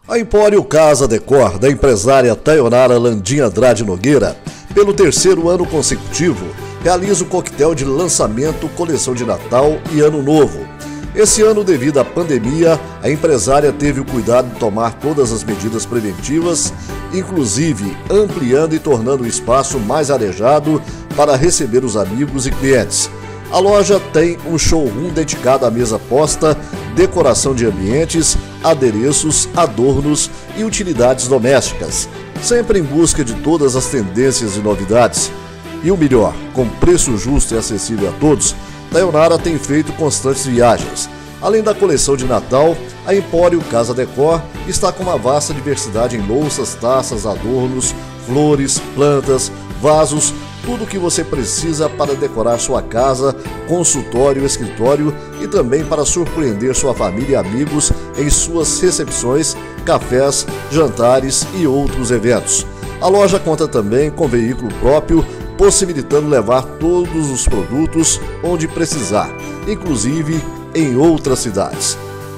A Empório Casa Decor, da empresária Taionara Landim Andrade Nogueira, pelo terceiro ano consecutivo, realiza o coquetel de lançamento Coleção de Natal e Ano Novo. Esse ano, devido à pandemia, a empresária teve o cuidado de tomar todas as medidas preventivas, inclusive ampliando e tornando o espaço mais arejado para receber os amigos e clientes. A loja tem um showroom dedicado à mesa posta, decoração de ambientes, adereços, adornos e utilidades domésticas, sempre em busca de todas as tendências e novidades. E o melhor, com preço justo e acessível a todos, Taionara tem feito constantes viagens. Além da coleção de Natal, a Empório Casa Decor está com uma vasta diversidade em louças, taças, adornos, flores, plantas, vasos, tudo o que você precisa para decorar sua casa, consultório, escritório e também para surpreender sua família e amigos em suas recepções, cafés, jantares e outros eventos. A loja conta também com veículo próprio, possibilitando levar todos os produtos onde precisar, inclusive em outras cidades.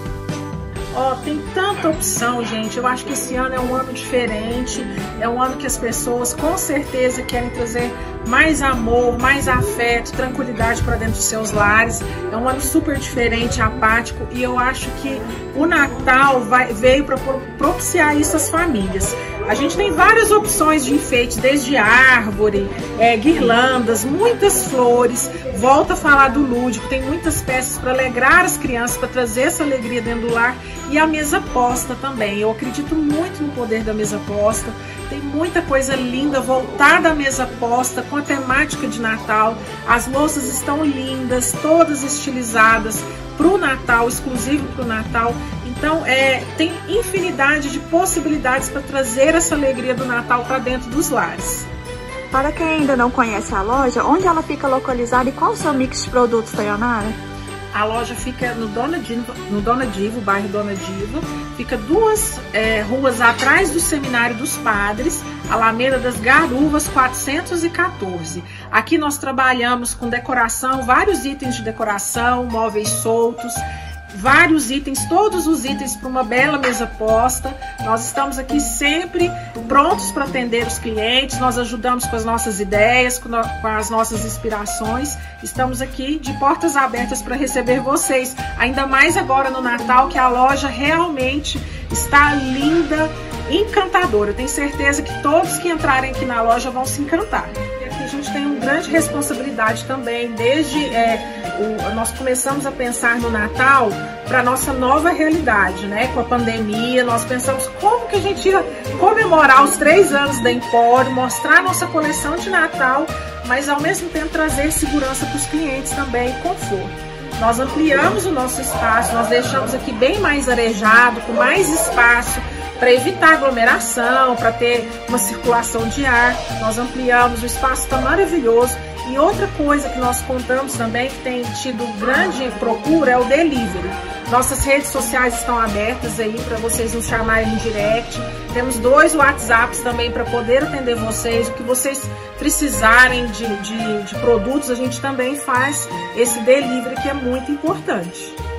Tem tanta opção, gente. Eu acho que esse ano é um ano diferente, é um ano que as pessoas com certeza querem trazer mais amor, mais afeto, tranquilidade para dentro dos seus lares. É um ano super diferente, apático, e eu acho que o Natal veio para propiciar isso às famílias. A gente tem várias opções de enfeite, desde árvore, guirlandas, muitas flores. Volto a falar do lúdico, tem muitas peças para alegrar as crianças, para trazer essa alegria dentro do lar. E a mesa posta também. Eu acredito muito no poder da mesa posta. Tem muita coisa linda voltada à mesa posta, com a temática de Natal. As louças estão lindas, todas estilizadas para o Natal, exclusivo para o Natal. Então, tem infinidade de possibilidades para trazer essa alegria do Natal para dentro dos lares. Para quem ainda não conhece a loja, onde ela fica localizada e qual o seu mix de produtos, Taionara? A loja fica no Dona Divo, bairro Dona Divo. Fica duas ruas atrás do Seminário dos Padres, Alameda das Garuvas 414. Aqui nós trabalhamos com decoração, vários itens de decoração, móveis soltos, vários itens, todos os itens para uma bela mesa posta. Nós estamos aqui sempre prontos para atender os clientes, nós ajudamos com as nossas ideias, com as nossas inspirações. Estamos aqui de portas abertas para receber vocês, ainda mais agora no Natal, que a loja realmente está linda, encantadora. Eu tenho certeza que todos que entrarem aqui na loja vão se encantar. E aqui a gente tem uma grande responsabilidade também, desde nós começamos a pensar no Natal para nossa nova realidade, né? Com a pandemia, nós pensamos como que a gente ia comemorar os 3 anos da Empório, mostrar nossa coleção de Natal, mas ao mesmo tempo trazer segurança para os clientes também, conforto. Nós ampliamos o nosso espaço, nós deixamos aqui bem mais arejado, com mais espaço, para evitar aglomeração, para ter uma circulação de ar. Nós ampliamos, o espaço está maravilhoso. E outra coisa que nós contamos também, que tem tido grande procura, é o delivery. Nossas redes sociais estão abertas aí para vocês nos chamarem em direct. Temos 2 WhatsApps também para poder atender vocês. O que vocês precisarem de produtos, a gente também faz esse delivery, que é muito importante.